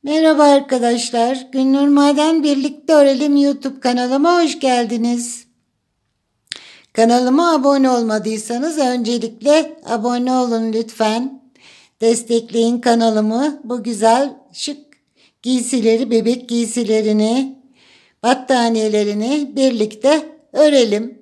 Merhaba arkadaşlar. Günnur Maden Birlikte Örelim YouTube kanalıma hoş geldiniz. Kanalıma abone olmadıysanız öncelikle abone olun lütfen. Destekleyin kanalımı. Bu güzel şık giysileri, bebek giysilerini, battaniyelerini birlikte örelim.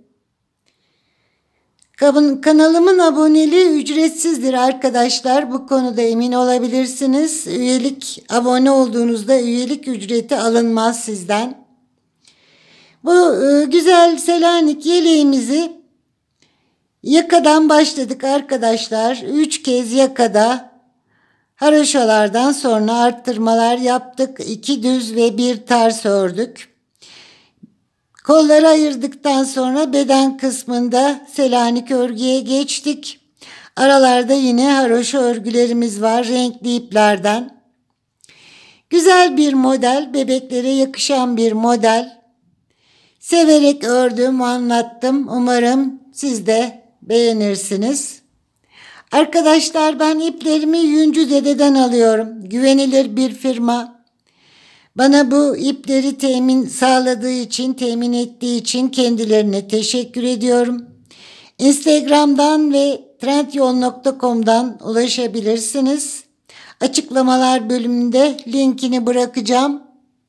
Kanalımın aboneliği ücretsizdir arkadaşlar. Bu konuda emin olabilirsiniz. Abone olduğunuzda üyelik ücreti alınmaz sizden. Bu güzel Selanik yeleğimizi yakadan başladık arkadaşlar. 3 kez yakada haroşalardan sonra arttırmalar yaptık. 2 düz ve 1 ters ördük. Kolları ayırdıktan sonra beden kısmında Selanik örgüye geçtik. Aralarda yine haroşa örgülerimiz var renkli iplerden. Güzel bir model, bebeklere yakışan bir model. Severek ördüm, anlattım. Umarım siz de beğenirsiniz. Arkadaşlar ben iplerimi Yüncü Dede'den alıyorum. Güvenilir bir firma. Bana bu ipleri temin ettiği için kendilerine teşekkür ediyorum. Instagram'dan ve trendyol.com'dan ulaşabilirsiniz. Açıklamalar bölümünde linkini bırakacağım.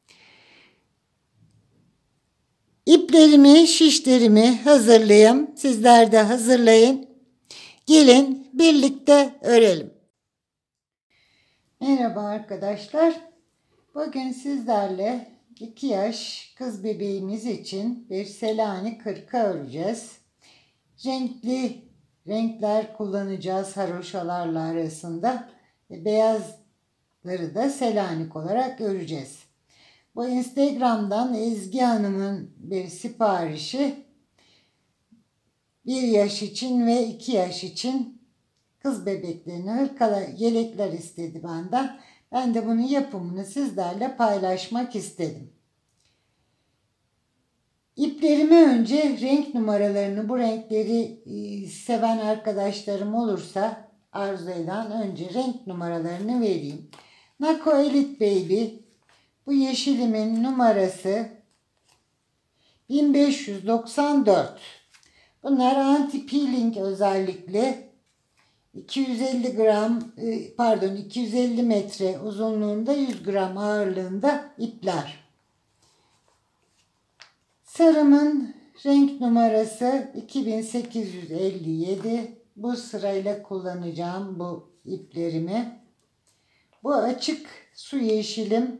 İplerimi, şişlerimi hazırlayayım. Sizler de hazırlayın. Gelin birlikte örelim. Merhaba arkadaşlar. Bugün sizlerle 2 yaş kız bebeğimiz için bir Selanik hırka öreceğiz. Renkli renkler kullanacağız haroşalarla arasında. Beyazları da Selanik olarak öreceğiz. Bu Instagram'dan Ezgi Hanım'ın bir siparişi. 1 yaş için ve 2 yaş için kız bebeklerine yelekler istedi benden. Ben de bunun yapımını sizlerle paylaşmak istedim. İplerimi önce renk numaralarını, bu renkleri seven arkadaşlarım olursa arzu eden önce renk numaralarını vereyim. Nako Elite Baby, bu yeşilimin numarası 1594. Bunlar anti peeling özellikle. 250 metre uzunluğunda 100 gram ağırlığında ipler. Sarımın renk numarası 2857. Bu sırayla kullanacağım bu iplerimi. Bu açık su yeşilim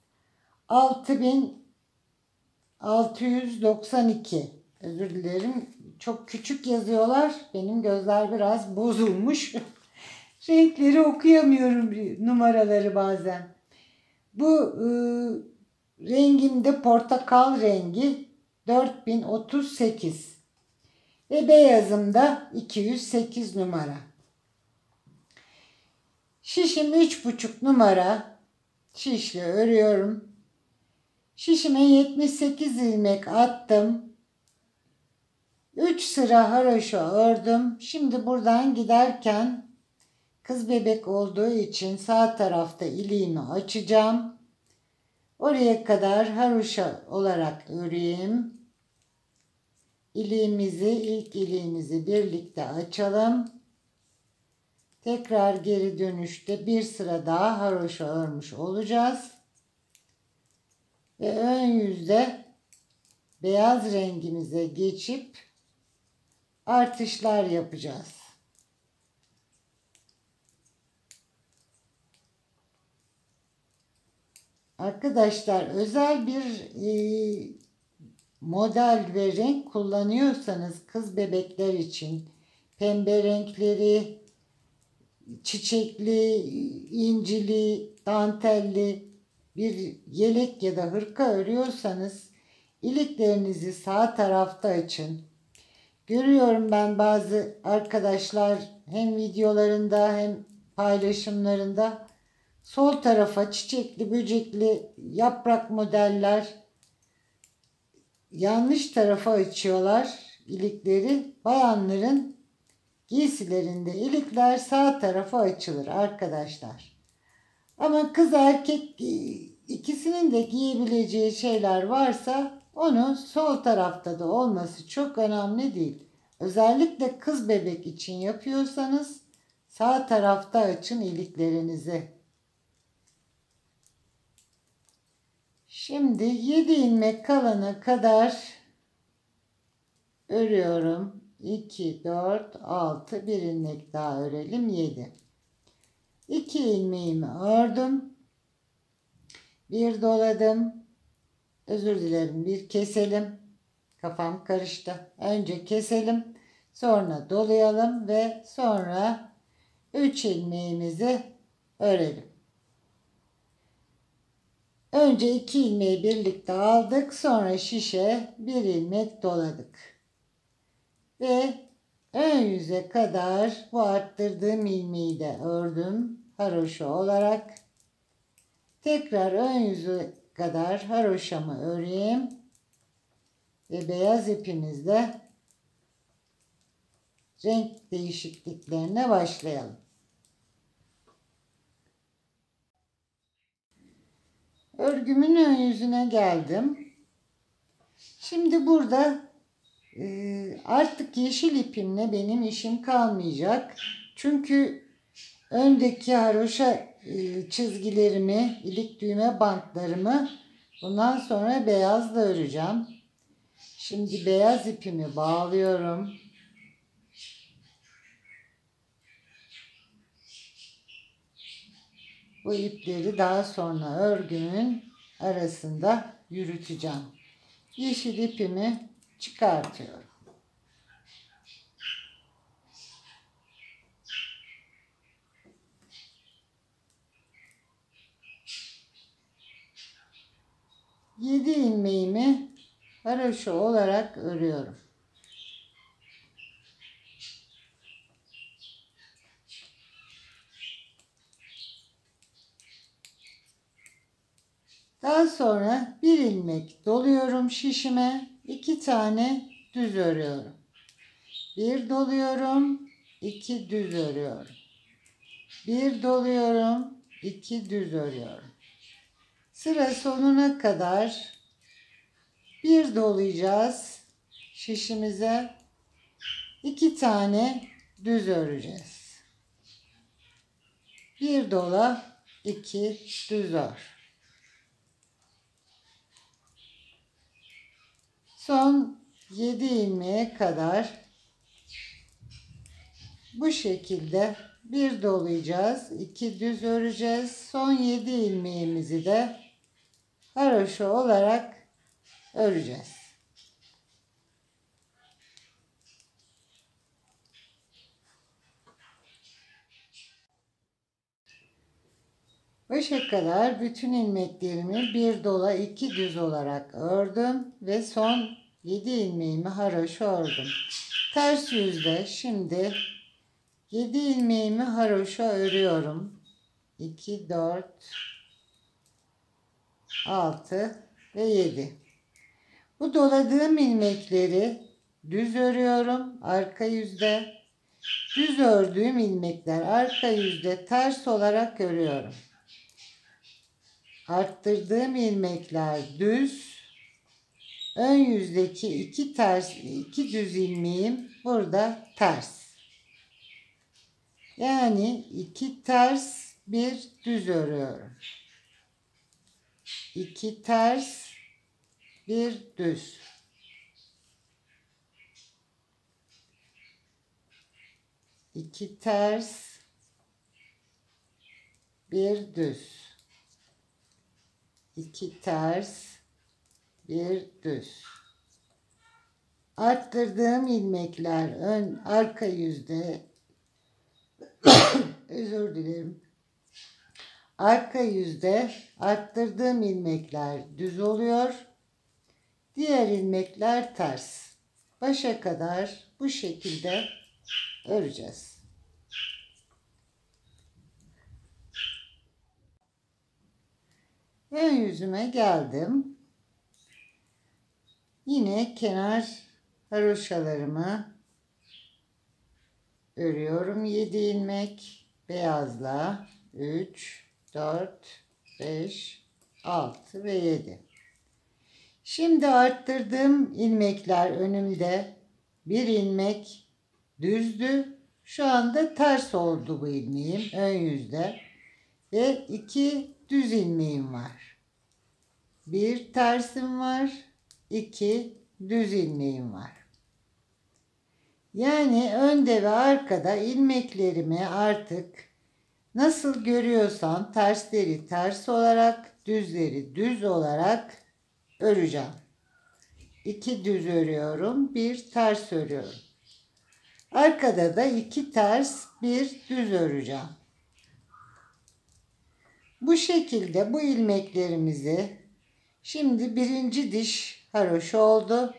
6692. Özür dilerim. Çok küçük yazıyorlar. Benim gözler biraz bozulmuş. Renkleri okuyamıyorum, numaraları bazen. Bu rengim de portakal rengi 4038. Ve beyazım da 208 numara. Şişim 3,5 numara. Şişle örüyorum. Şişime 78 ilmek attım. 3 sıra haroşa ördüm. Şimdi buradan giderken kız bebek olduğu için sağ tarafta iliğimi açacağım. Oraya kadar haroşa olarak öreyim. İlk iliğimizi birlikte açalım. Tekrar geri dönüşte bir sıra daha haroşa örmüş olacağız. Ve ön yüzde beyaz rengimize geçip artışlar yapacağız. Arkadaşlar özel bir model ve renk kullanıyorsanız kız bebekler için pembe renkleri, çiçekli, incili, dantelli bir yelek ya da hırka örüyorsanız iliklerinizi sağ tarafta açın. Görüyorum ben bazı arkadaşlar hem videolarında hem paylaşımlarında sol tarafa çiçekli, böcekli, yaprak modeller yanlış tarafa açıyorlar ilikleri. Bayanların giysilerinde ilikler sağ tarafa açılır arkadaşlar. Ama kız erkek ikisinin de giyebileceği şeyler varsa onu sol tarafta da olması çok önemli değil. Özellikle kız bebek için yapıyorsanız sağ tarafta açın iliklerinizi. Şimdi 7 ilmek kalana kadar örüyorum. 2, 4, 6, bir ilmek daha örelim, 7. 2 ilmeğimi ördüm. Bir doladım. Özür dilerim, bir keselim. Kafam karıştı. Önce keselim. Sonra dolayalım ve sonra 3 ilmeğimizi örelim. Önce 2 ilmeği birlikte aldık. Sonra şişe bir ilmek doladık. Ve ön yüze kadar bu arttırdığım ilmeği de ördüm. Haroşa olarak. Tekrar ön yüze kadar haroşamı öreyim. Ve beyaz ipimizle renk değişikliklerine başlayalım. Örgümün ön yüzüne geldim. Şimdi burada artık yeşil ipimle benim işim kalmayacak. Çünkü öndeki haroşa çizgilerimi, ilik düğme bantlarımı bundan sonra beyazla öreceğim. Şimdi beyaz ipimi bağlıyorum. Bu ipleri daha sonra örgümün arasında yürüteceğim. Yeşil ipimi çıkartıyorum. Yedi ilmeğimi haroşa olarak örüyorum. Daha sonra bir ilmek doluyorum şişime. 2 tane düz örüyorum. Bir doluyorum, 2 düz örüyorum. Bir doluyorum, 2 düz örüyorum. Sıra sonuna kadar bir dolayacağız şişimize. 2 tane düz öreceğiz. Bir dola, 2 düz ör. Son 7 ilmeğe kadar bu şekilde bir dolayacağız, 2 düz öreceğiz. Son 7 ilmeğimizi de haroşa olarak öreceğiz. Başa kadar bütün ilmeklerimi bir dola 2 düz olarak ördüm ve son 7 ilmeğimi haroşa ördüm. Ters yüzde şimdi 7 ilmeğimi haroşa örüyorum. 2, 4, 6 ve 7. Bu doladığım ilmekleri düz örüyorum arka yüzde. Düz ördüğüm ilmekler arka yüzde ters olarak örüyorum. Arttırdığım ilmekler düz. Ön yüzdeki 2 düz ilmeğim burada ters. Yani 2 ters, 1 düz örüyorum. 2 ters, 1 düz. İki ters, bir düz. 2 ters, bir düz. Arttırdığım ilmekler arka yüzde özür dilerim. Arka yüzde arttırdığım ilmekler düz oluyor. Diğer ilmekler ters. Başa kadar bu şekilde öreceğiz. Ön yüzüme geldim. Yine kenar haroşalarımı örüyorum. 7 ilmek beyazla 3, 4, 5, 6 ve 7. Şimdi arttırdığım ilmekler önümde. Bir ilmek düzdü. Şu anda ters oldu bu ilmeğim ön yüzde. Ve 2 düz ilmeğim var. Bir tersim var. 2 düz ilmeğim var. Yani önde ve arkada ilmeklerimi artık nasıl görüyorsan tersleri ters olarak, düzleri düz olarak öreceğim. 2 düz örüyorum, bir ters örüyorum. Arkada da 2 ters, bir düz öreceğim. Bu şekilde bu ilmeklerimizi şimdi birinci diş haroşa oldu.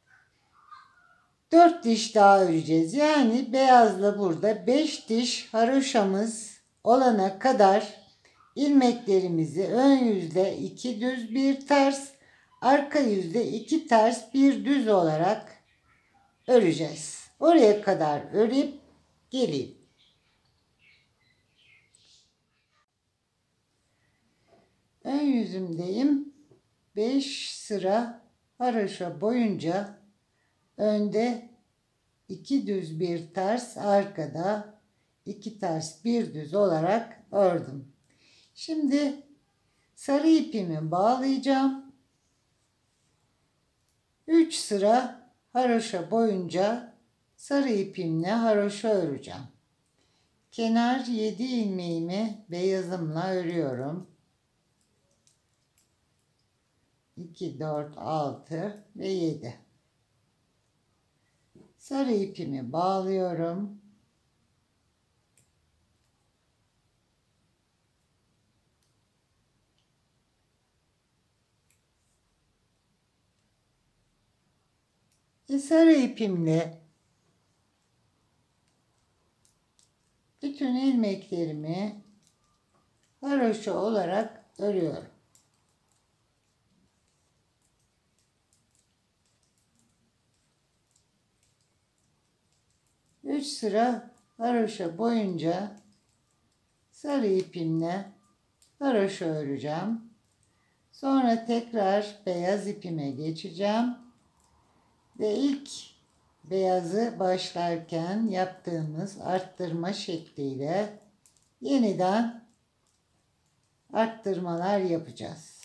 4 diş daha öreceğiz. Yani beyazla burada 5 diş haroşamız olana kadar ilmeklerimizi ön yüzde 2 düz bir ters, arka yüzde 2 ters bir düz olarak öreceğiz. Oraya kadar örüp geleyim. Ön yüzümdeyim. 5 sıra haroşa boyunca önde 2 düz bir ters, arkada 2 ters bir düz olarak ördüm. Şimdi sarı ipimi bağlayacağım. 3 sıra haroşa boyunca sarı ipimle haroşa öreceğim. Kenar 7 ilmeğimi beyazımla örüyorum. 2, 4, 6 ve 7. Sarı ipimi bağlıyorum. Sarı ipimle bütün ilmeklerimi haroşa olarak örüyorum. 3 sıra haroşa boyunca sarı ipimle haroşa öreceğim. Sonra tekrar beyaz ipime geçeceğim. Ve ilk beyazı başlarken yaptığımız arttırma şekliyle yeniden arttırmalar yapacağız.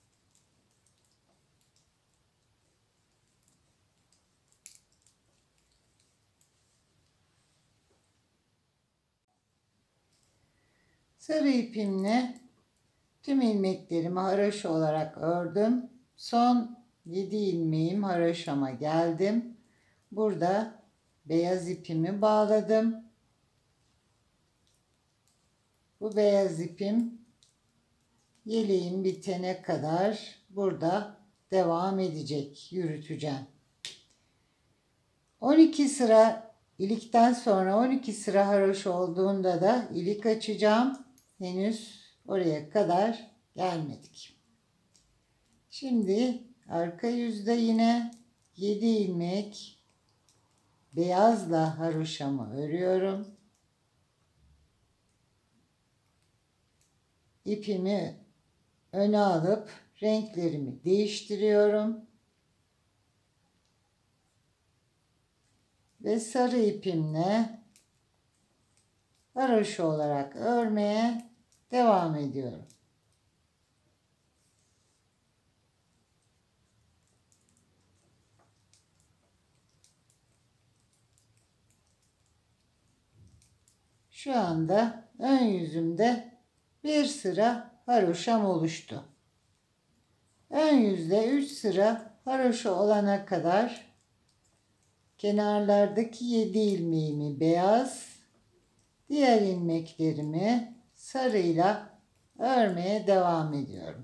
Sarı ipimle tüm ilmeklerimi haroşa olarak ördüm. Son 7 ilmeğim haroşama geldim. Burada beyaz ipimi bağladım. Bu beyaz ipim yeleğim bitene kadar burada devam edecek. Yürüteceğim. 12 sıra ilikten sonra 12 sıra haroşa olduğunda da ilik açacağım. Henüz oraya kadar gelmedik. Şimdi arka yüzde yine 7 ilmek beyazla haroşamı örüyorum. İpimi öne alıp renklerimi değiştiriyorum. Ve sarı ipimle haroşa olarak örmeye devam ediyorum. Şu anda ön yüzümde bir sıra haroşam oluştu. Ön yüzde 3 sıra haroşa olana kadar kenarlardaki 7 ilmeğimi beyaz, diğer ilmeklerimi sarıyla örmeye devam ediyorum.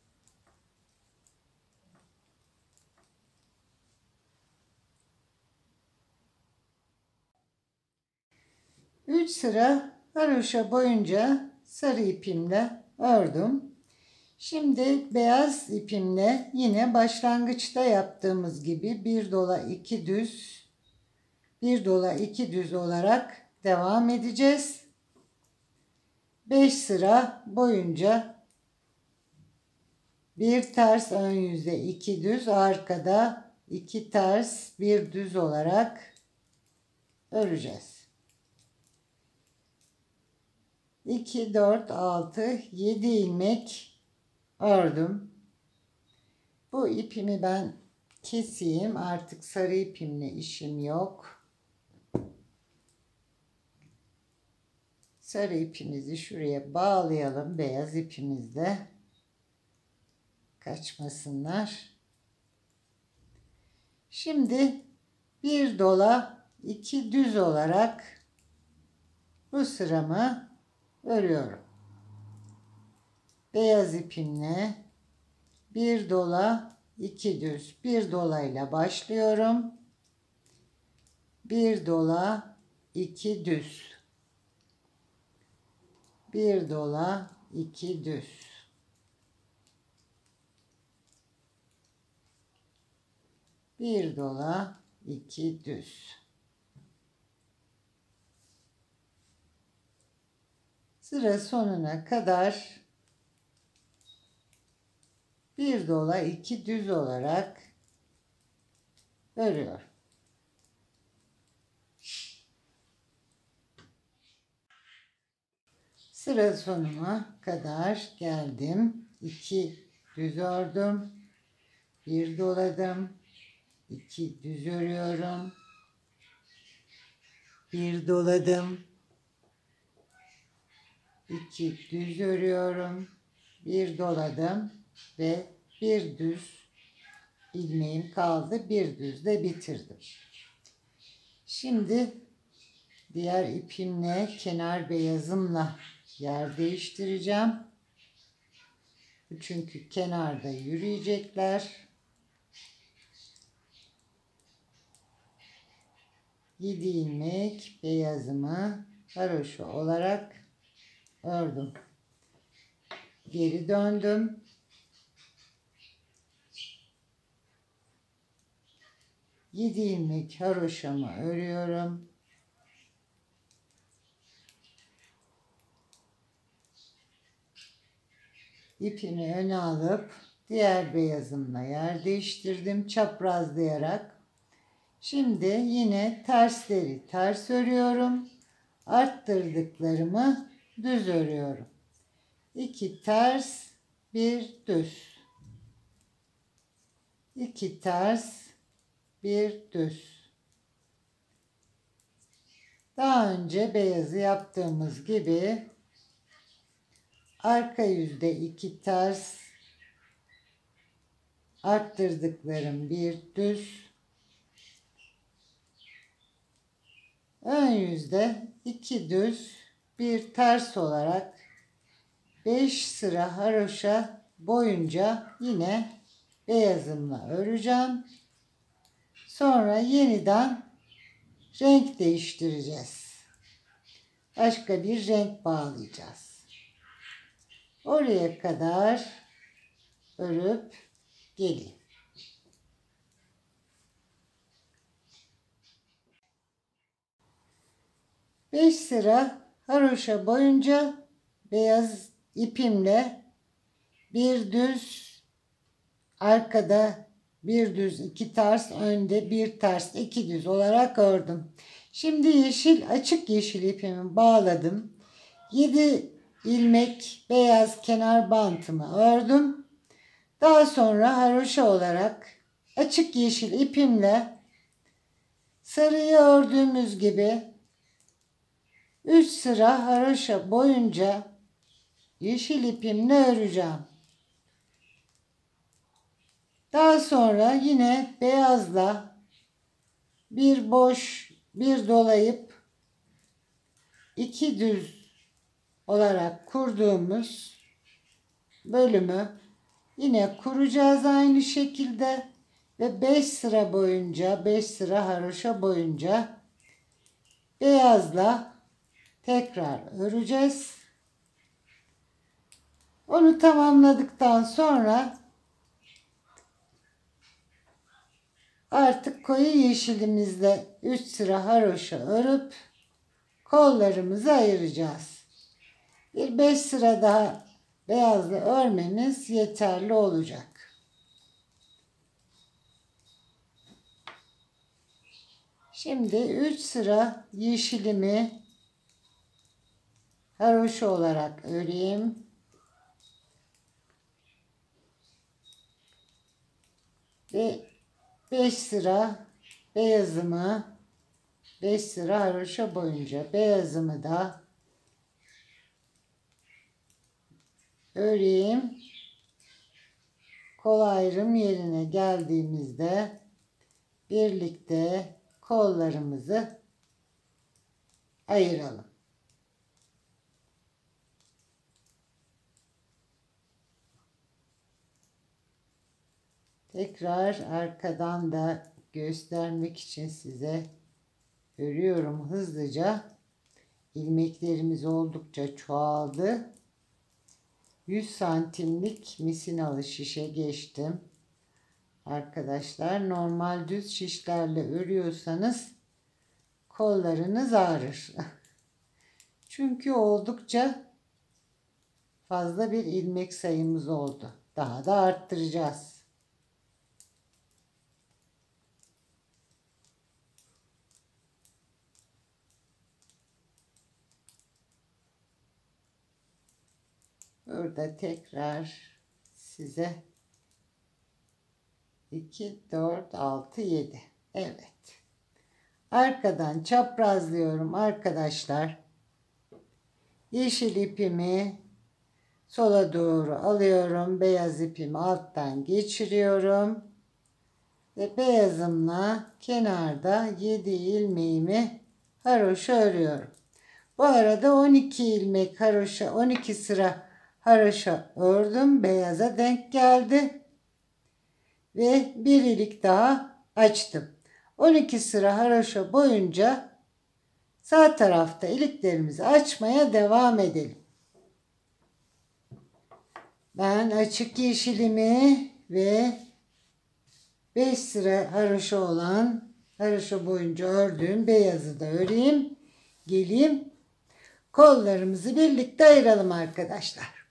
Üç sıra haroşa boyunca sarı ipimle ördüm. Şimdi beyaz ipimle yine başlangıçta yaptığımız gibi bir dola iki düz, bir dola iki düz olarak devam edeceğiz. 5 sıra boyunca bir ters ön yüzde 2 düz, arkada 2 ters 1 düz olarak öreceğiz. 2 4 6 7 ilmek ördüm. Bu ipimi ben keseyim. Artık sarı ipimle işim yok. Sarı ipimizi şuraya bağlayalım. Beyaz ipimizle kaçmasınlar. Şimdi bir dola 2 düz olarak bu sıramı örüyorum. Beyaz ipimle bir dola 2 düz, bir dolayla başlıyorum. Bir dola 2 düz. Bir dola 2 düz. Bir dola 2 düz. Sıra sonuna kadar bir dola 2 düz olarak örüyorum. Sıra sonuna kadar geldim. 2 düz ördüm. Bir doladım. 2 düz örüyorum. Bir doladım. 2 düz örüyorum. Bir doladım ve bir düz ilmeğim kaldı. Bir düzle bitirdim. Şimdi diğer ipimle, kenar beyazımla yer değiştireceğim. Çünkü kenarda yürüyecekler. 7 ilmek beyazımı haroşa olarak ördüm. Geri döndüm. Yedi ilmek haroşamı örüyorum. İpimi öne alıp diğer beyazımla yer değiştirdim çaprazlayarak. Şimdi yine tersleri ters örüyorum. Arttırdıklarımı düz örüyorum. 2 ters, 1 düz. 2 ters, 1 düz. Daha önce beyazı yaptığımız gibi arka yüzde 2 ters, arttırdıklarım 1 düz. Ön yüzde 2 düz, 1 ters olarak 5 sıra haroşa boyunca yine beyazımla öreceğim. Sonra yeniden renk değiştireceğiz. Başka bir renk bağlayacağız. Oraya kadar örüp geleyim. Beş sıra haroşa boyunca beyaz ipimle bir düz, arkada bir düz, iki ters, önde bir ters, iki düz olarak ördüm. Şimdi yeşil, açık yeşil ipimi bağladım. 7 ilmek beyaz kenar bantımı ördüm. Daha sonra haroşa olarak açık yeşil ipimle sarıyı ördüğümüz gibi 3 sıra haroşa boyunca yeşil ipimle öreceğim. Daha sonra yine beyazla bir boş, bir dolayıp iki düz olarak kurduğumuz bölümü yine kuracağız aynı şekilde ve 5 sıra boyunca, 5 sıra haroşa boyunca beyazla tekrar öreceğiz. Onu tamamladıktan sonra artık koyu yeşilimizle 3 sıra haroşa örüp kollarımızı ayıracağız. Bir 5 sıra daha beyazla örmeniz yeterli olacak. Şimdi 3 sıra yeşilimi haroşa olarak öreyim. Ve 5 sıra beyazımı, 5 sıra haroşa boyunca beyazımı da öreyim. Kol ayrım yerine geldiğimizde birlikte kollarımızı ayıralım. Tekrar arkadan da göstermek için size örüyorum hızlıca. İlmeklerimiz oldukça çoğaldı. 100 santimlik misinalı şişe geçtim. Arkadaşlar, normal düz şişlerle örüyorsanız kollarınız ağrır. Çünkü oldukça fazla bir ilmek sayımız oldu. Daha da arttıracağız. Burada tekrar size 2, 4, 6, 7. Evet. Arkadan çaprazlıyorum arkadaşlar. Yeşil ipimi sola doğru alıyorum. Beyaz ipimi alttan geçiriyorum. Ve beyazımla kenarda 7 ilmeğimi haroşa örüyorum. Bu arada 12 ilmek haroşa, 12 sıra haroşa ördüm. Beyaza denk geldi. Ve bir ilik daha açtım. 12 sıra haroşa boyunca sağ tarafta iliklerimizi açmaya devam edelim. Ben açık yeşilimi ve 5 sıra haroşa olan haroşa boyunca ördüğüm beyazı da öreyim. Geleyim. Kollarımızı birlikte ayıralım arkadaşlar.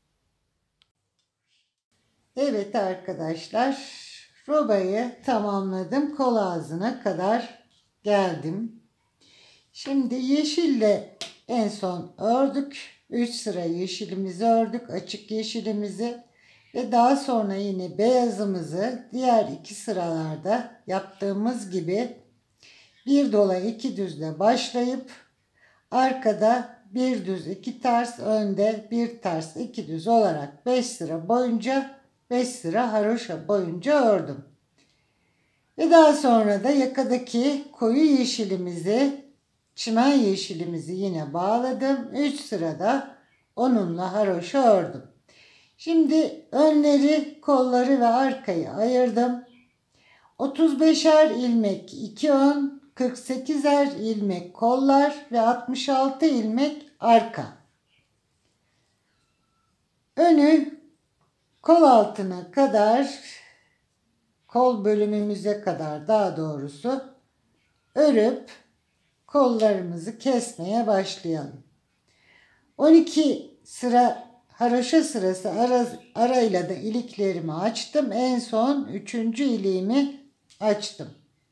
Evet arkadaşlar, robayı tamamladım. Kol ağzına kadar geldim. Şimdi yeşille en son ördük. 3 sıra yeşilimizi ördük. Açık yeşilimizi ve daha sonra yine beyazımızı diğer 2 sıralarda yaptığımız gibi bir dola 2 düzle başlayıp arkada bir düz 2 ters, önde bir ters 2 düz olarak 5 sıra boyunca 5 sıra haroşa boyunca ördüm. Ve daha sonra da yakadaki koyu yeşilimizi, çimen yeşilimizi yine bağladım. 3 sırada onunla haroşa ördüm. Şimdi önleri, kolları ve arkayı ayırdım. 35'er ilmek 2 ön, 48'er ilmek kollar ve 66 ilmek arka. Önü kol altına kadar, kol bölümümüze kadar daha doğrusu örüp kollarımızı kesmeye başlayalım. 12 sıra haroşa sırası arayla da iliklerimi açtım. En son 3. iliğimi açtım.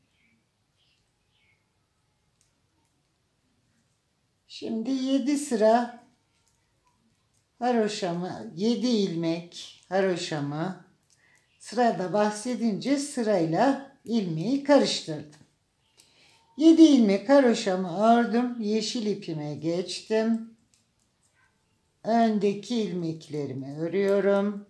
Şimdi 7 sıra haroşamı, 7 ilmek haroşamı sırada bahsedince sırayla ilmeği karıştırdım. 7 ilmek haroşamı ördüm. Yeşil ipime geçtim. Öndeki ilmeklerimi örüyorum.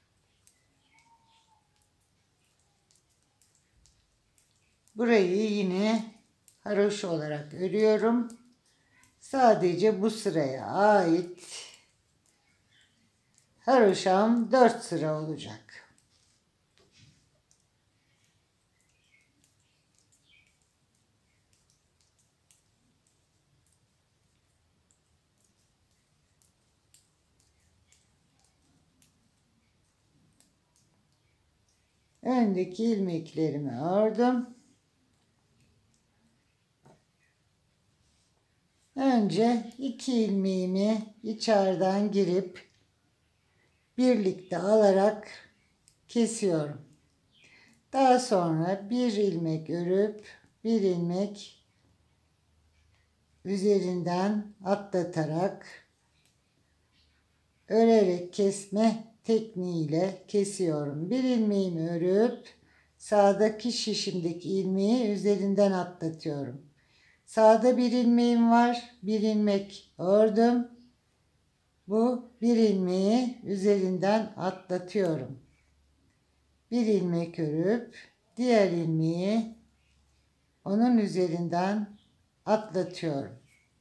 Burayı yine haroşa olarak örüyorum. Sadece bu sıraya ait haroşam 4 sıra olacak. Öndeki ilmeklerimi ördüm. önce 2 ilmeğimi içeriden girip birlikte alarak kesiyorum. Daha sonra bir ilmek örüp bir ilmek üzerinden atlatarak örerek kesme tekniğiyle kesiyorum. Bir ilmeğimi örüp sağdaki şişimdeki ilmeği üzerinden atlatıyorum. Sağda bir ilmeğim var. Bir ilmek ördüm. Bu bir ilmeği üzerinden atlatıyorum. Bir ilmek örüp diğer ilmeği onun üzerinden atlatıyorum.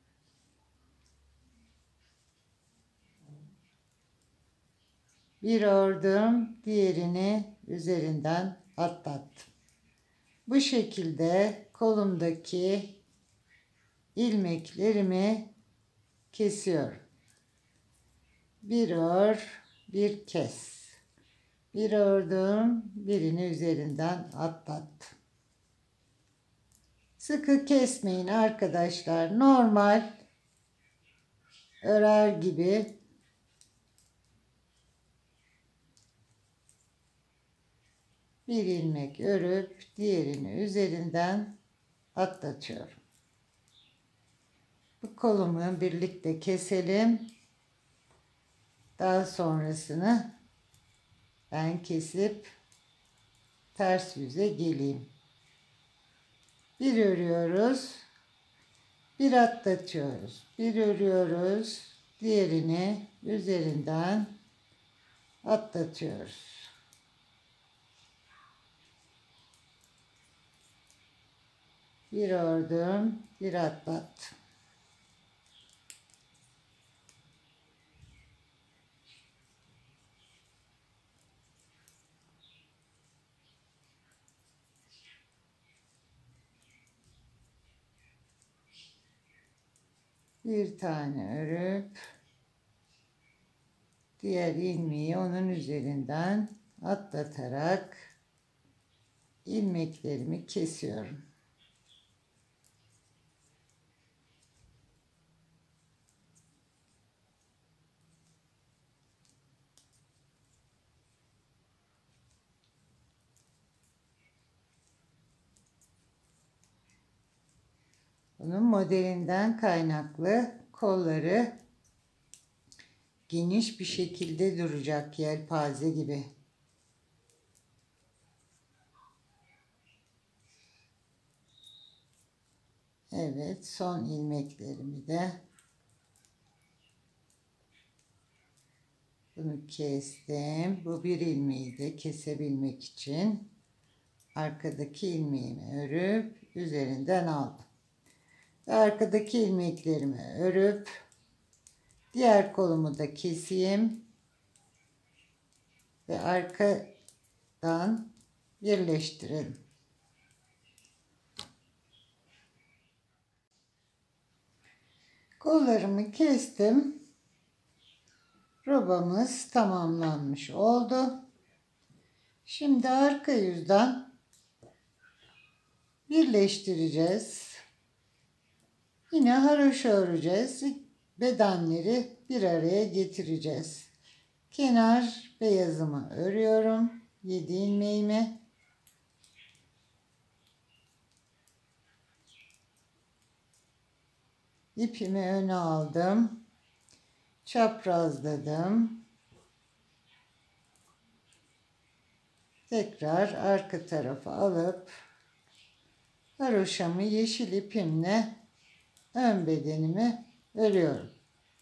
Bir ördüm, diğerini üzerinden atlattım. Bu şekilde kolumdaki ilmeklerimi kesiyorum. Bir ör, bir kes. Bir ördüm, birini üzerinden atlattım. Sıkı kesmeyin arkadaşlar. Normal örer gibi bir ilmek örüp diğerini üzerinden atlatıyorum. Bu kolumu birlikte keselim. Daha sonrasını ben kesip ters yüze geleyim. Bir örüyoruz, bir atlatıyoruz. Bir örüyoruz, diğerini üzerinden atlatıyoruz. Bir ördüm, bir atlattım. Bir tane örüp diğer ilmeği onun üzerinden atlatarak ilmeklerimi kesiyorum. Bunun modelinden kaynaklı kolları geniş bir şekilde duracak, yelpaze gibi. Evet, son ilmeklerimi de bunu kestim. Bu bir ilmeği de kesebilmek için arkadaki ilmeğimi örüp üzerinden aldım. Ve arkadaki ilmeklerimi örüp diğer kolumu da keseyim ve arkadan birleştirelim. Kollarımı kestim. Robamız tamamlanmış oldu. Şimdi arka yüzden birleştireceğiz. Yine haroşa öreceğiz. Bedenleri bir araya getireceğiz. Kenar beyazımı örüyorum. 7 ilmeğimi. İpimi öne aldım. Çaprazladım. Tekrar arka tarafa alıp haroşamı yeşil ipimle ön bedenimi örüyorum.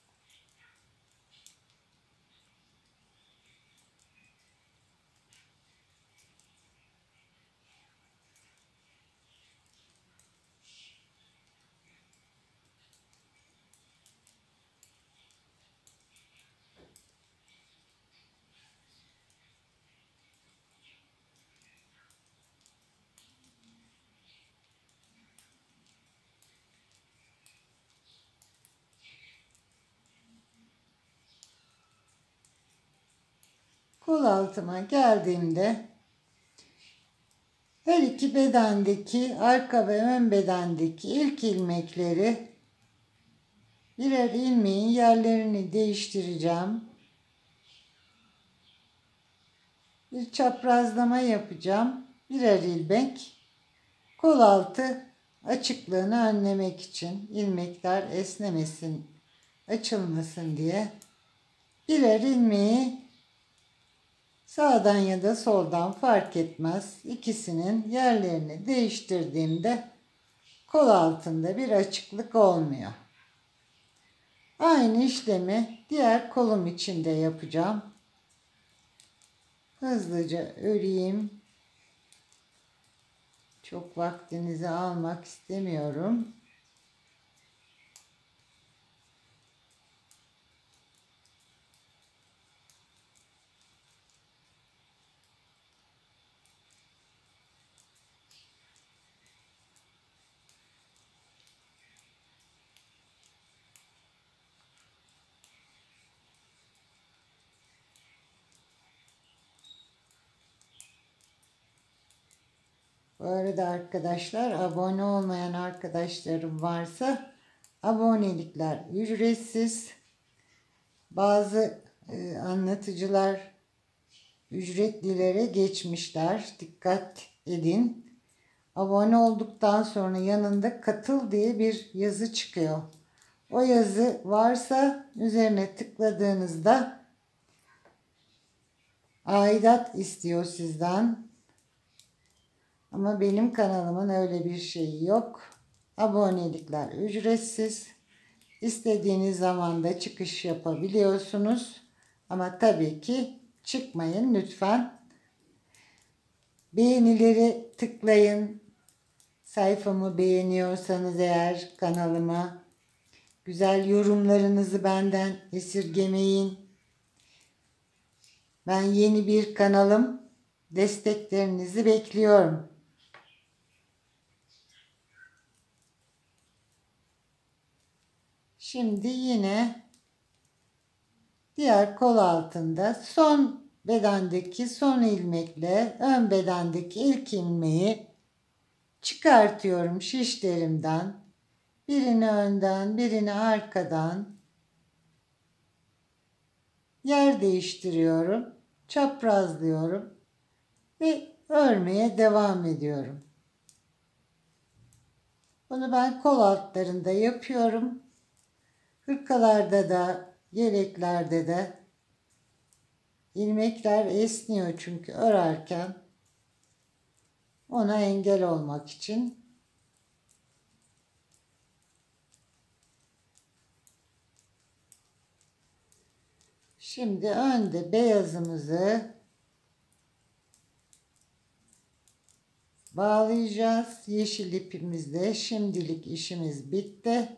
Kol altıma geldiğimde her iki bedendeki arka ve ön bedendeki ilk ilmekleri Birer ilmeğin yerlerini değiştireceğim. Bir çaprazlama yapacağım. Birer ilmek. Kol altı açıklığını önlemek için, ilmekler esnemesin, açılmasın diye birer ilmeği sağdan ya da soldan fark etmez. İkisinin yerlerini değiştirdiğimde kol altında bir açıklık olmuyor. Aynı işlemi diğer kolum için de yapacağım. Hızlıca öreyim. Çok vaktinizi almak istemiyorum. Bu arada arkadaşlar, abone olmayan arkadaşlarım varsa abonelikler ücretsiz. Bazı anlatıcılar ücretlilere geçmişler. Dikkat edin. Abone olduktan sonra yanında katıl diye bir yazı çıkıyor. O yazı varsa üzerine tıkladığınızda aidat istiyor sizden. Ama benim kanalımın öyle bir şeyi yok. Abonelikler ücretsiz. İstediğiniz zaman da çıkış yapabiliyorsunuz. Ama tabii ki çıkmayın lütfen. Beğenileri tıklayın. Sayfamı beğeniyorsanız eğer kanalıma, güzel yorumlarınızı benden esirgemeyin. Ben yeni bir kanalım. Desteklerinizi bekliyorum. Şimdi yine diğer kol altında son bedendeki son ilmekle ön bedendeki ilk ilmeği çıkartıyorum şişlerimden. Birini önden, birini arkadan. Yer değiştiriyorum. Çaprazlıyorum ve örmeye devam ediyorum. Bunu ben kol altlarında yapıyorum. Hırkalarda da, yeleklerde de ilmekler esniyor çünkü örerken, ona engel olmak için. Şimdi önde beyazımızı bağlayacağız. Yeşil ipimizle şimdilik işimiz bitti.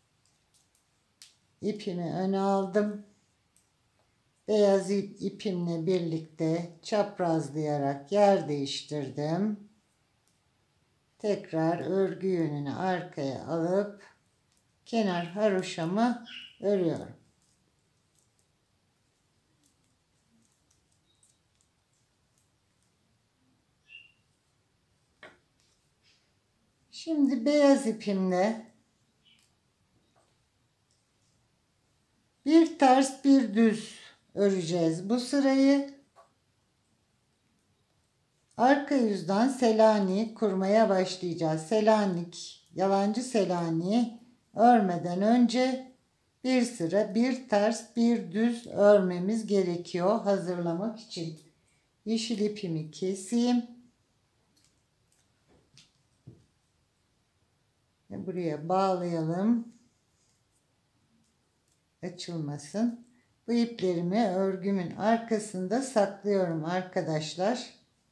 İpimi öne aldım. Beyaz ipimle birlikte çaprazlayarak yer değiştirdim. Tekrar örgü yönünü arkaya alıp kenar haroşamı örüyorum. Şimdi beyaz ipimle bir ters bir düz öreceğiz bu sırayı. Arka yüzden Selanik kurmaya başlayacağız. Selanik, yalancı Selanik örmeden önce bir sıra bir ters bir düz örmemiz gerekiyor hazırlamak için. Yeşil ipimi keseyim. Ve buraya bağlayalım. Açılmasın. Bu iplerimi örgümün arkasında saklıyorum arkadaşlar.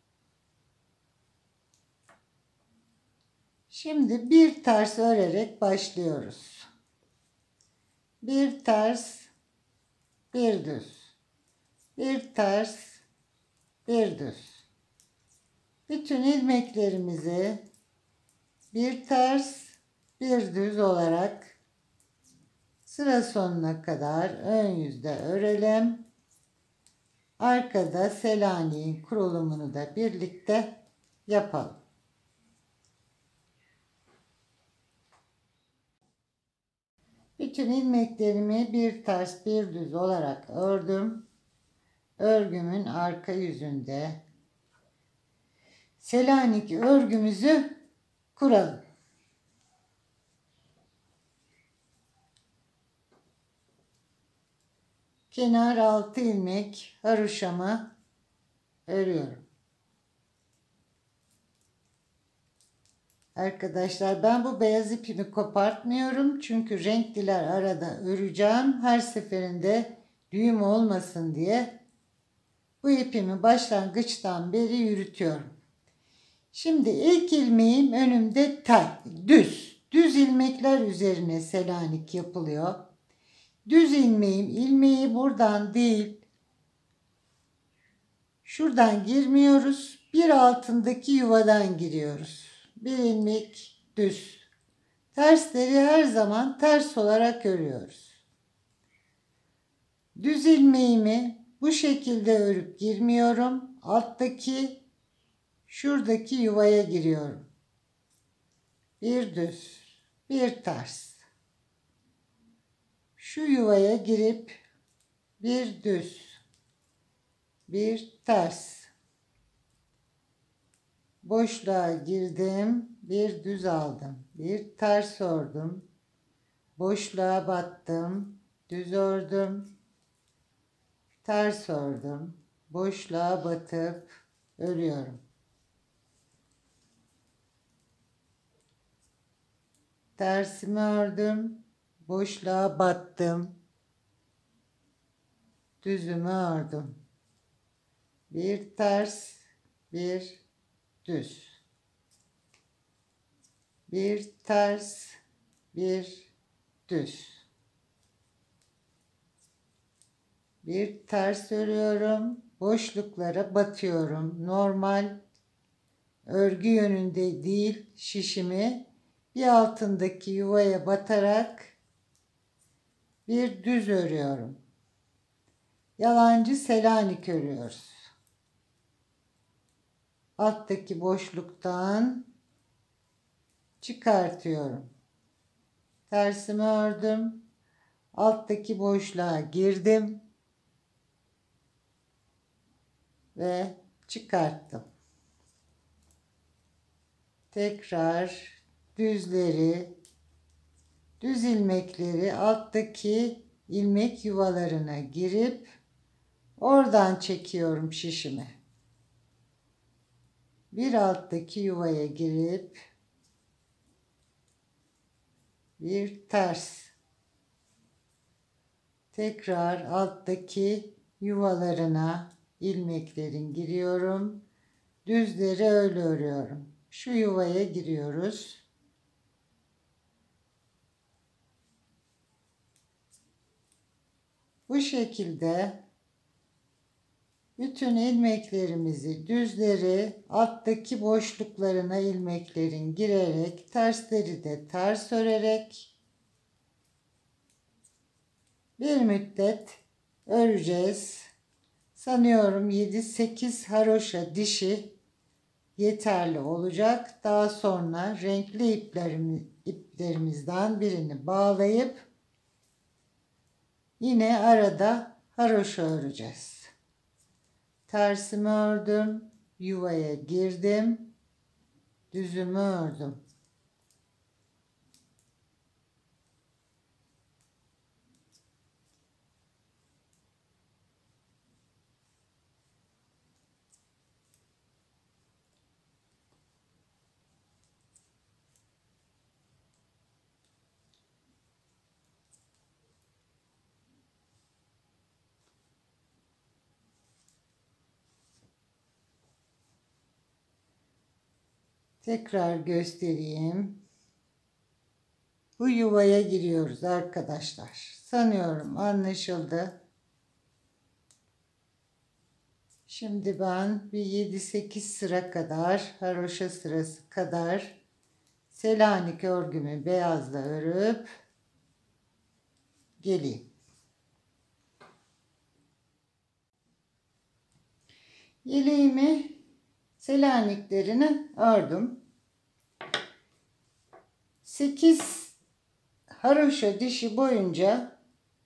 Şimdi bir ters örerek başlıyoruz. Bir ters, bir düz. Bir ters, bir düz. Bütün ilmeklerimizi bir ters, bir düz olarak sıra sonuna kadar ön yüzde örelim. Arkada Selanik'in kurulumunu da birlikte yapalım. Bütün ilmeklerimi bir ters bir düz olarak ördüm. Örgümün arka yüzünde Selanik örgümüzü kuralım. Kenar 6 ilmek haroşamı örüyorum. Arkadaşlar ben bu beyaz ipimi kopartmıyorum. Çünkü renkliler arada öreceğim. Her seferinde düğüm olmasın diye bu ipimi başlangıçtan beri yürütüyorum. Şimdi ilk ilmeğim önümde düz. Düz ilmekler üzerine Selanik yapılıyor. Düz ilmeği buradan değil, şuradan girmiyoruz. Bir altındaki yuvadan giriyoruz. Bir ilmek düz. Tersleri her zaman ters olarak örüyoruz. Düz ilmeğimi bu şekilde örüp girmiyorum. Şuradaki yuvaya giriyorum. Bir düz, bir ters. Şu yuvaya girip bir düz, bir ters. Boşluğa girdim, bir düz aldım, bir ters ördüm. Boşluğa battım, düz ördüm, ters ördüm. Boşluğa batıp örüyorum. Tersimi ördüm, boşluğa battım, düzümü ördüm. Bir ters, bir düz. Bir ters, bir düz. Bir ters örüyorum, boşluklara batıyorum. Normal örgü yönünde değil, şişimi bir altındaki yuvaya batarak bir düz örüyorum. Yalancı Selanik örüyoruz. Alttaki boşluktan çıkartıyorum. Tersimi ördüm. Alttaki boşluğa girdim ve çıkarttım. Tekrar düz ilmekleri alttaki ilmek yuvalarına girip oradan çekiyorum şişimi. Bir alttaki yuvaya girip bir ters. Tekrar alttaki yuvalarına ilmeklerin giriyorum. Düzleri öyle örüyorum. Şu yuvaya giriyoruz. Bu şekilde bütün ilmeklerimizi, düzleri alttaki boşluklarına ilmeklerin girerek, tersleri de ters örerek bir müddet öreceğiz. Sanıyorum 7-8 haroşa dişi yeterli olacak. Daha sonra renkli iplerimizden birini bağlayıp yine arada haroşa öreceğiz. Tersimi ördüm, yuvaya girdim, düzümü ördüm. Tekrar göstereyim. Bu yuvaya giriyoruz arkadaşlar. Sanıyorum anlaşıldı. Şimdi ben bir 7-8 sıra kadar, haroşa sırası kadar Selanik örgümü beyazla örüp geleyim. Yeleğimi Selaniklerini ördüm. 8 haroşa dişi boyunca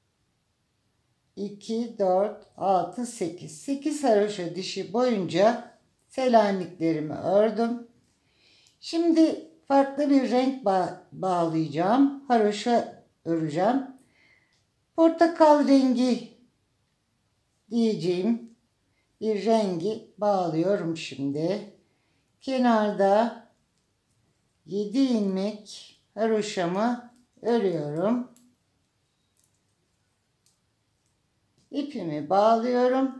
2, 4, 6, 8. 8 haroşa dişi boyunca selaniklerimi ördüm. Şimdi farklı bir renk bağlayacağım. Haroşa öreceğim. Portakal rengi diyeceğim bir rengi bağlıyorum şimdi. Kenarda 7 ilmek haroşamı örüyorum. İpimi bağlıyorum.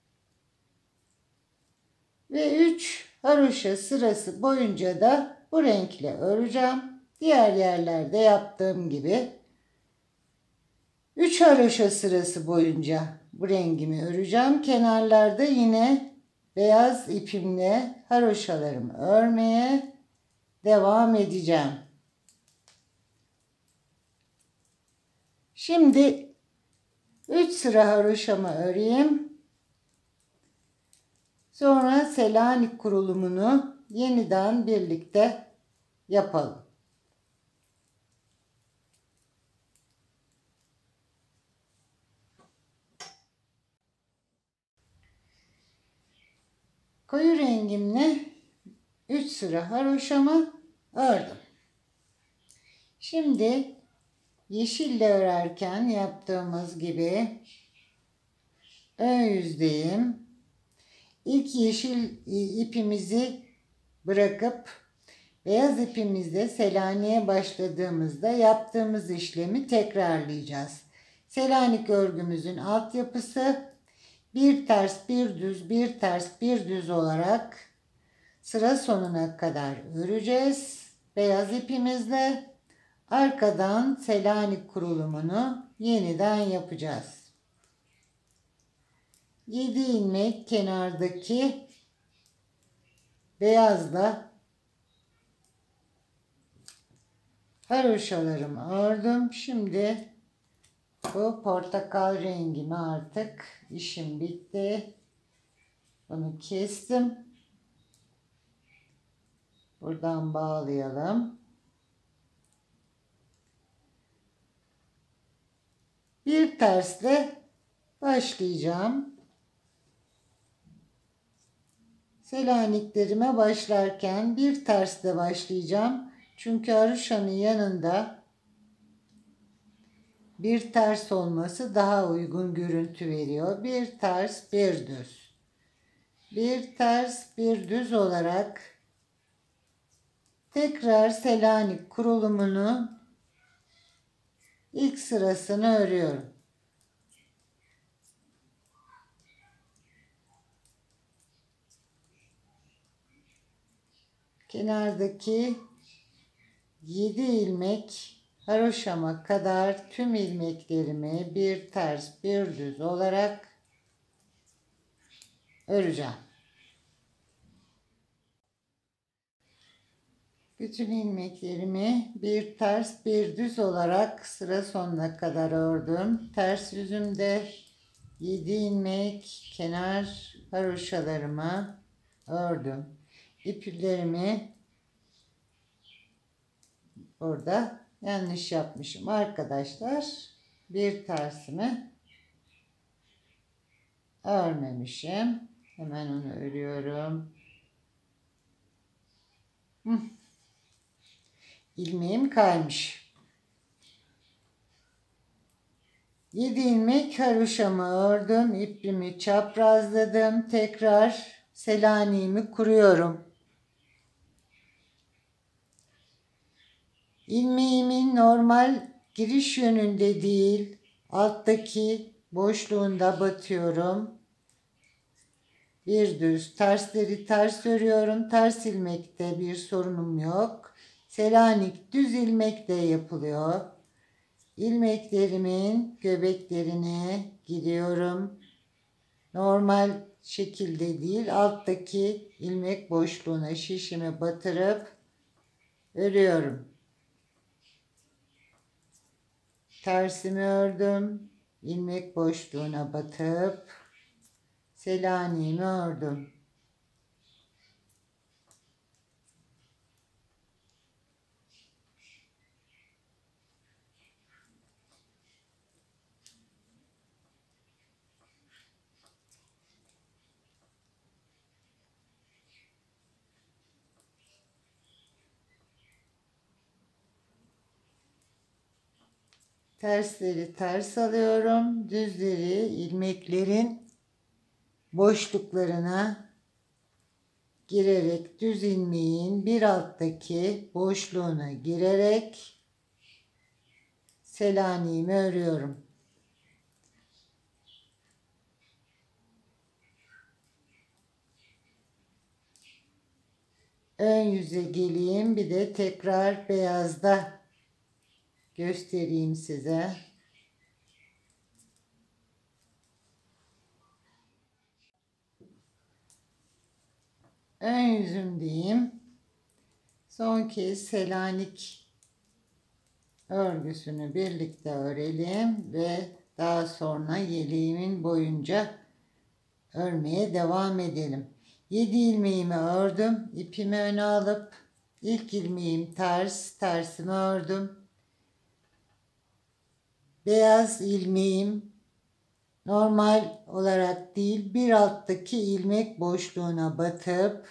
Ve 3 haroşa sırası boyunca da bu renkle öreceğim. Diğer yerlerde yaptığım gibi 3 haroşa sırası boyunca bu rengimi öreceğim. Kenarlarda yine beyaz ipimle haroşalarımı örmeye devam edeceğim. Şimdi 3 sıra haroşamı öreyim. Sonra Selanik kurulumunu yeniden birlikte yapalım. Koyu rengimle 3 sıra haroşamı ördüm. Şimdi yeşille örerken yaptığımız gibi ön yüzdeyim. İlk yeşil ipimizi bırakıp beyaz ipimizle Selanik'e başladığımızda yaptığımız işlemi tekrarlayacağız. Selanik örgümüzün altyapısı bir ters bir düz bir ters bir düz olarak sıra sonuna kadar öreceğiz. Beyaz ipimizle arkadan Selanik kurulumunu yeniden yapacağız. 7 ilmek kenardaki beyazla haroşalarımı ördüm. Şimdi bu portakal rengimi artık işim bitti. Bunu kestim. Buradan bağlayalım. Bir tersle başlayacağım. Selaniklerime başlarken bir tersle başlayacağım. Çünkü haroşanın yanında bir ters olması daha uygun görüntü veriyor. Bir ters, bir düz. Bir ters, bir düz olarak tekrar Selanik kurulumunu ilk sırasını örüyorum. Kenardaki 7 ilmek haroşama kadar tüm ilmeklerimi bir ters bir düz olarak öreceğim. Bütün ilmeklerimi bir ters bir düz olarak sıra sonuna kadar ördüm. Ters yüzümde 7 ilmek kenar haroşalarımı ördüm. İplerimi burada yanlış yapmışım arkadaşlar. Bir tersimi örmemişim. Hemen onu örüyorum. İlmeğim kaymış. 7 ilmek haroşamı ördüm. İpimi çaprazladım. Tekrar Selanik'imi kuruyorum. İlmeğimin normal giriş yönünde değil, alttaki boşluğunda batıyorum. Bir düz tersleri ters örüyorum. Ters ilmekte bir sorunum yok. Selanik düz ilmekle yapılıyor. İlmeklerimin göbeklerine giriyorum. Normal şekilde değil, alttaki ilmek boşluğuna şişimi batırıp örüyorum. Tersimi ördüm. İlmek boşluğuna batıp Selanik'imi ördüm. Tersleri ters alıyorum. Düzleri ilmeklerin boşluklarına girerek, düz ilmeğin bir alttaki boşluğuna girerek Selanik'imi örüyorum. Ön yüze geleyim, bir de tekrar beyazda göstereyim size. Ön yüzümdeyim. Son kez Selanik örgüsünü birlikte örelim ve daha sonra yeleğimin boyunca örmeye devam edelim. 7 ilmeğimi ördüm. İpimi öne alıp ilk ilmeğim ters, tersimi ördüm. Beyaz ilmeğim normal olarak değil, bir alttaki ilmek boşluğuna batıp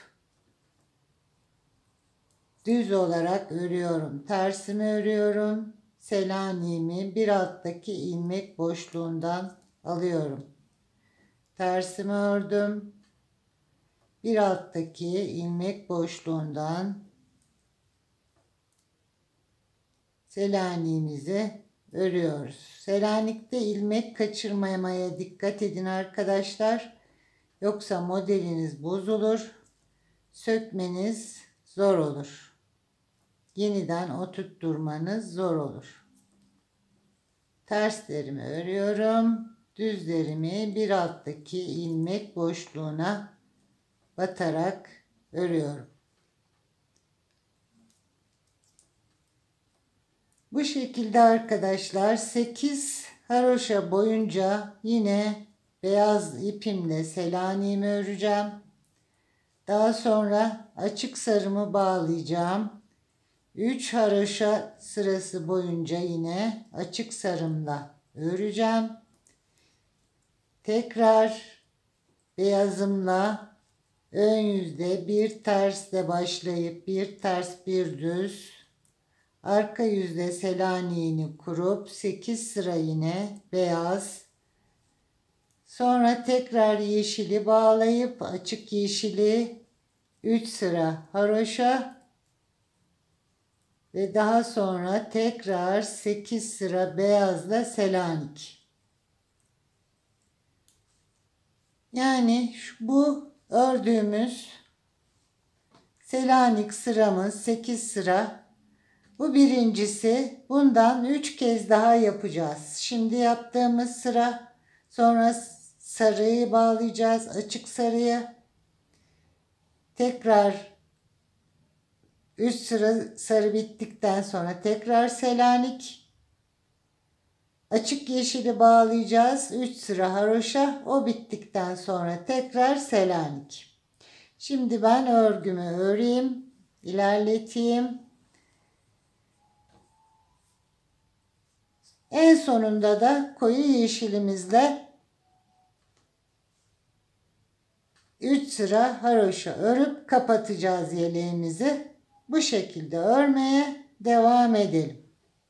düz olarak örüyorum. Tersimi örüyorum. Selanik'imi bir alttaki ilmek boşluğundan alıyorum. Tersimi ördüm. Bir alttaki ilmek boşluğundan Selanik'imizi örüyoruz. Selanik'te ilmek kaçırmamaya dikkat edin arkadaşlar. Yoksa modeliniz bozulur. Sökmeniz zor olur. Yeniden oturtturmanız zor olur. Terslerimi örüyorum. Düzlerimi bir alttaki ilmek boşluğuna batarak örüyorum. Bu şekilde arkadaşlar 8 haroşa boyunca yine beyaz ipimle Selanik'imi öreceğim. Daha sonra açık sarımı bağlayacağım. 3 haroşa sırası boyunca yine açık sarımla öreceğim. Tekrar beyazımla ön yüzde bir tersle başlayıp bir ters bir düz, arka yüzde Selanik'ini kurup 8 sıra yine beyaz, sonra tekrar yeşili bağlayıp açık yeşili 3 sıra haroşa ve daha sonra tekrar 8 sıra beyazla Selanik. Yani bu ördüğümüz Selanik sıramız 8 sıra. Bu birincisi. Bundan 3 kez daha yapacağız. Şimdi yaptığımız sıra, sonra sarıyı bağlayacağız, açık sarıyı. Tekrar 3 sıra sarı bittikten sonra tekrar Selanik. Açık yeşili bağlayacağız. 3 sıra haroşa. O bittikten sonra tekrar Selanik. Şimdi ben örgümü öreyim. İlerleteyim. En sonunda da koyu yeşilimizle 3 sıra haroşa örüp kapatacağız yeleğimizi. Bu şekilde örmeye devam edelim.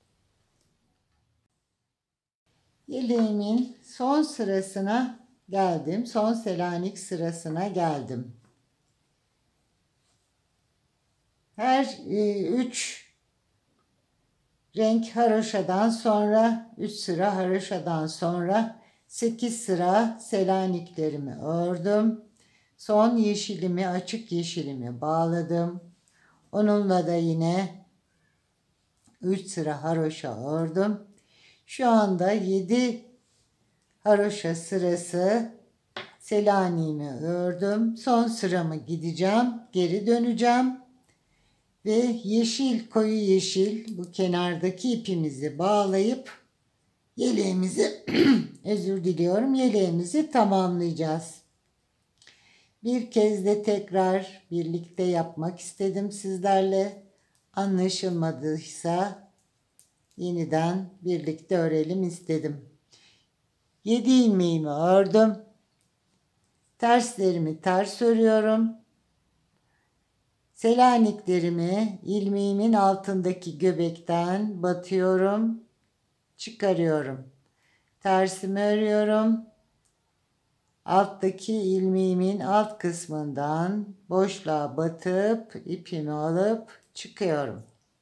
Yeleğimin son sırasına geldim. Son Selanik sırasına geldim. Her 3 renk haroşadan sonra 3 sıra haroşadan sonra 8 sıra Selaniklerimi ördüm. Son yeşilimi, açık yeşilimi bağladım. Onunla da yine 3 sıra haroşa ördüm. Şu anda 7 haroşa sırası Selanik'imi ördüm. Son sıramı gideceğim. Geri döneceğim. Ve yeşil, koyu yeşil bu kenardaki ipimizi bağlayıp yeleğimizi özür diliyorum, yeleğimizi tamamlayacağız. Bir kez de tekrar birlikte yapmak istedim sizlerle. Anlaşılmadıysa yeniden birlikte örelim istedim. 7 ilmeğimi ördüm. Terslerimi ters örüyorum. Selaniklerimi ilmeğimin altındaki göbekten batıyorum. çıkarıyorum. Tersimi örüyorum. Alttaki ilmeğimin alt kısmından boşluğa batıp ipimi alıp çıkıyorum.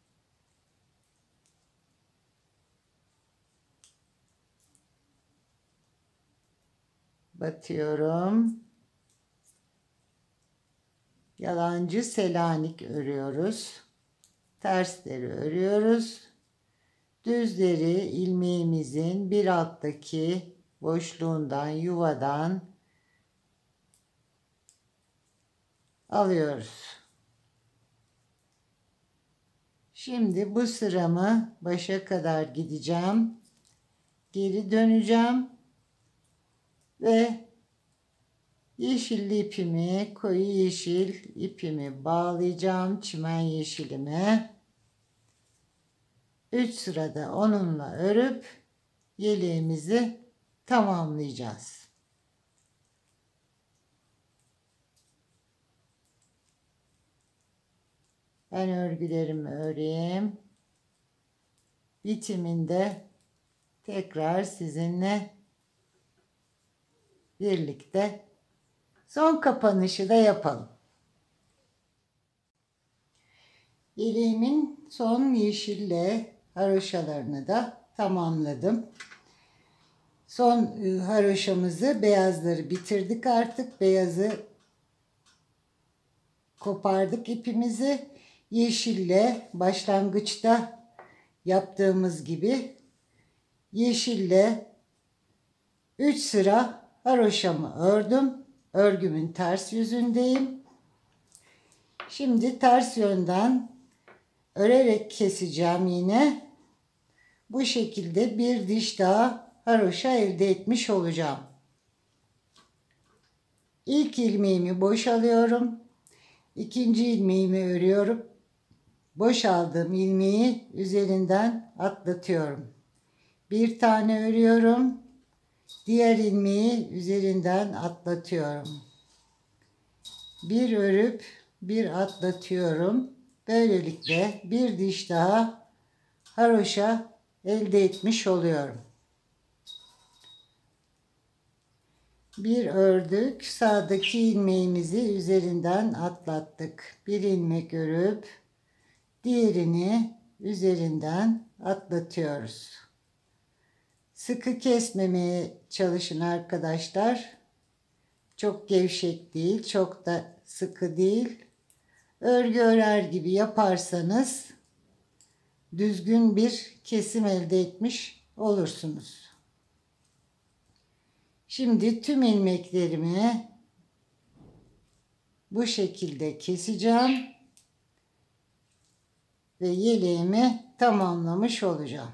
Batıyorum. Yalancı Selanik örüyoruz. Tersleri örüyoruz. Düzleri ilmeğimizin bir alttaki boşluğundan, yuvadan alıyoruz. Şimdi bu sıramı başa kadar gideceğim. Geri döneceğim ve yeşil ipimi, koyu yeşil ipimi bağlayacağım çimen yeşilime. 3 sırada onunla örüp yeleğimizi tamamlayacağız. Ben örgülerimi öreyim. Bitiminde tekrar sizinle birlikte son kapanışı da yapalım. Yeleğimin son yeşille haroşalarını da tamamladım. Son haroşamızı, beyazları bitirdik artık. Beyazı kopardık ipimizi. Yeşille başlangıçta yaptığımız gibi yeşille 3 sıra haroşamı ördüm. Örgümün ters yüzündeyim. Şimdi ters yönden örerek keseceğim yine. Bu şekilde bir diş daha haroşa elde etmiş olacağım. İlk ilmeğimi boşalıyorum. İkinci ilmeğimi örüyorum. Boşaldığım ilmeği üzerinden atlatıyorum. Bir tane örüyorum. Diğer ilmeği üzerinden atlatıyorum. Bir örüp bir atlatıyorum. Böylelikle bir diş daha haroşa elde etmiş oluyorum. Bir ördük. Sağdaki ilmeğimizi üzerinden atlattık. Bir ilmek örüp diğerini üzerinden atlatıyoruz. Sıkı kesmemeye çalışın arkadaşlar. Çok gevşek değil, çok da sıkı değil. Örgü örer gibi yaparsanız düzgün bir kesim elde etmiş olursunuz. Şimdi tüm ilmeklerimi bu şekilde keseceğim ve yeleğimi tamamlamış olacağım.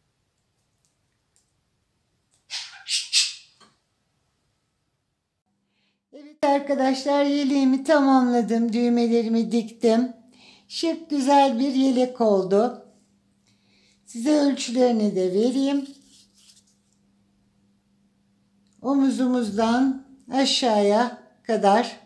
Evet arkadaşlar, yeleğimi tamamladım. Düğmelerimi diktim. Şık güzel bir yelek oldu. Size ölçülerini de vereyim. Omuzumuzdan aşağıya kadar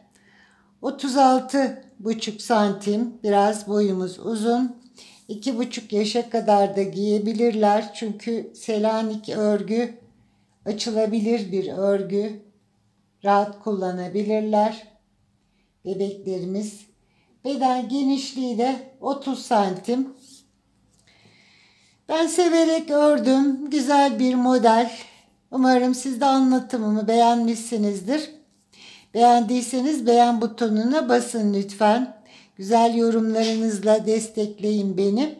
36,5 santim, biraz boyumuz uzun. 2,5 yaşa kadar da giyebilirler. Çünkü Selanik örgü açılabilir bir örgü. Rahat kullanabilirler bebeklerimiz. Beden genişliği de 30 santim. Ben severek ördüm. Güzel bir model. Umarım siz de anlatımımı beğenmişsinizdir. Beğendiyseniz beğen butonuna basın lütfen. Güzel yorumlarınızla destekleyin beni.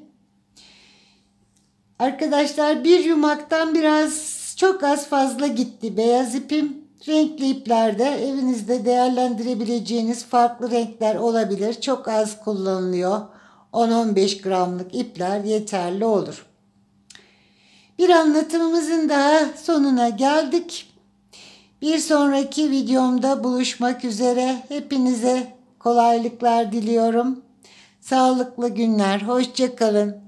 Arkadaşlar, bir yumaktan çok az fazla gitti beyaz ipim. Renkli iplerde evinizde değerlendirebileceğiniz farklı renkler olabilir. Çok az kullanılıyor. 10-15 gramlık ipler yeterli olur. Bir anlatımımızın daha sonuna geldik. Bir sonraki videomda buluşmak üzere. Hepinize kolaylıklar diliyorum. Sağlıklı günler. Hoşça kalın.